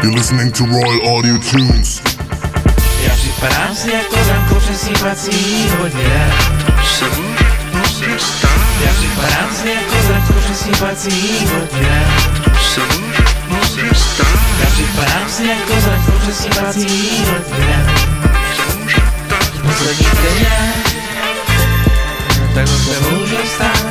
You're listening to Royal Audio Tunes. Já připadám si jako zrnko přesýpací hodně. Já připadám si jako zrnko přesýpací hodně. Já připadám si jako zrnko přesýpací hodně. Poslední denně, tak to se může stát.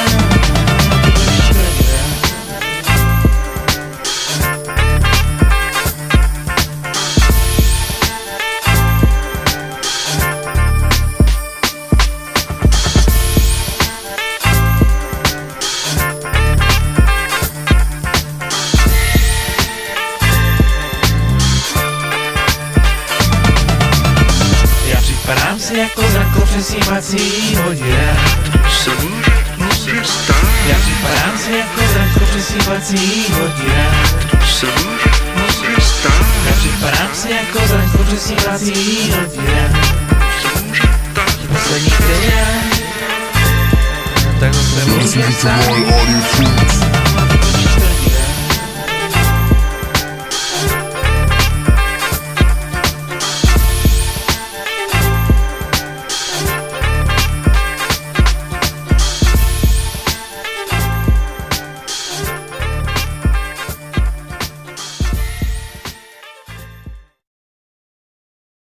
Připadám si jako zrnko přesýpací hodně. Já připadám si jako zrnko přesýpací hodně. Já připadám si jako zrnko přesýpací hodně. Poslední denně, tak to se může stát.